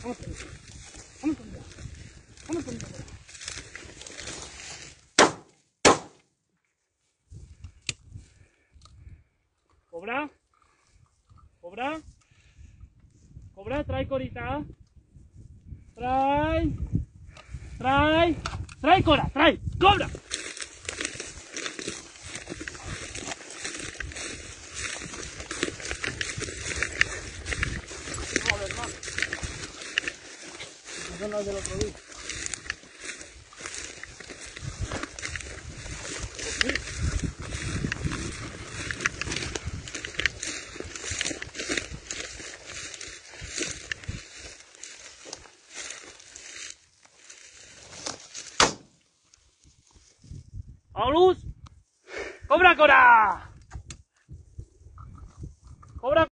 Vamos con ella. Vamos con ella. Vamos con ella. Cobra. Cobra. Cobra, trae corita. Trae. Trae. Trae cora, trae. Cobra. No, a ver, más. Son las del otro día. ¡Vamos, Luz! ¡Cobra, cora!